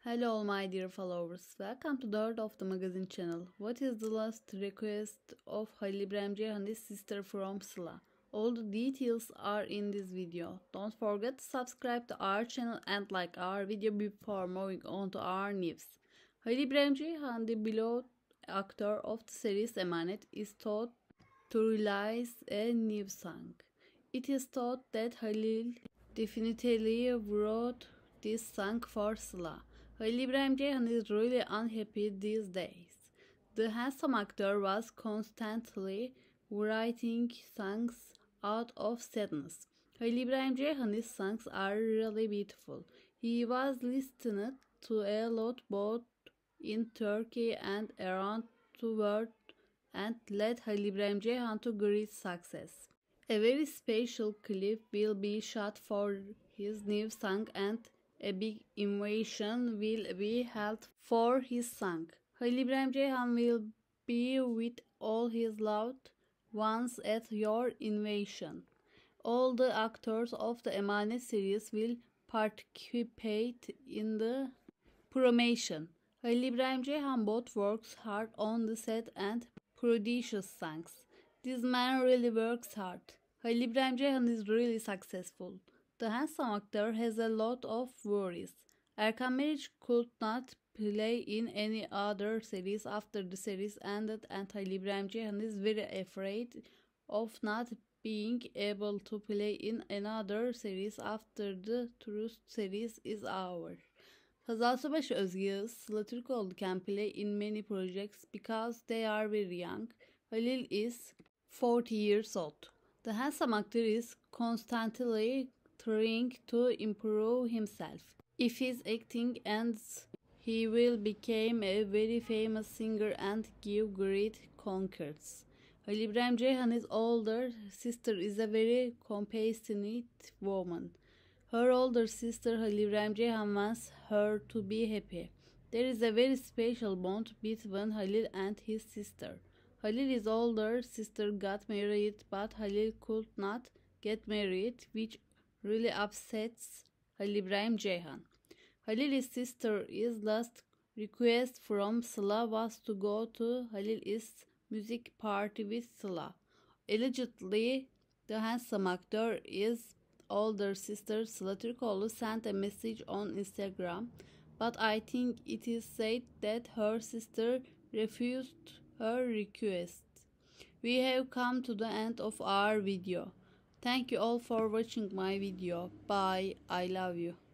Hello, all my dear followers. Welcome to the Heart of the Magazine channel. What is the last request of Halil İbrahim Ceyhan's sister from Sıla? All the details are in this video. Don't forget to subscribe to our channel and like our video before moving on to our news. Halil İbrahim Ceyhan, the beloved actor of the series Emanet, is thought to release a new song. It is thought that Halil definitely wrote this song for Sıla. Halil İbrahim Ceyhan is really unhappy these days. The handsome actor was constantly writing songs out of sadness. Halil İbrahim Ceyhan's songs are really beautiful. He was listened to a lot both in Turkey and around the world and led Halil İbrahim Ceyhan to great success. A very special clip will be shot for his new song and a big invasion will be held for his song. Halil İbrahim Ceyhan will be with all his loved ones at your invasion. All the actors of the Emanet series will participate in the promotion. Halil İbrahim Ceyhan both works hard on the set and produces songs. This man really works hard. Halil İbrahim Ceyhan is really successful. The handsome actor has a lot of worries. Erkan Meriç could not play in any other series after the series ended and Halil İbrahim Ceyhan is very afraid of not being able to play in another series after the Truth series is over. Hazal Subaşı Özgüz, Sıla Türkoğlu can play in many projects because they are very young. Halil is 40 years old. The handsome actor is constantly trying to improve himself. If his acting ends, he will become a very famous singer and give great concerts. Halil İbrahim Ceyhan's older sister is a very compassionate woman. Her older sister Halil İbrahim Ceyhan wants her to be happy. There is a very special bond between Halil and his sister. Halil's older sister got married, but Halil could not get married, which really upsets Halil İbrahim Ceyhan. Halil's sister's last request from Sıla was to go to Halil's music party with Sıla. Allegedly, the handsome actor's older sister Sıla Türkoğlu sent a message on Instagram, but I think it is said that her sister refused her request. We have come to the end of our video. Thank you all for watching my video. Bye. I love you.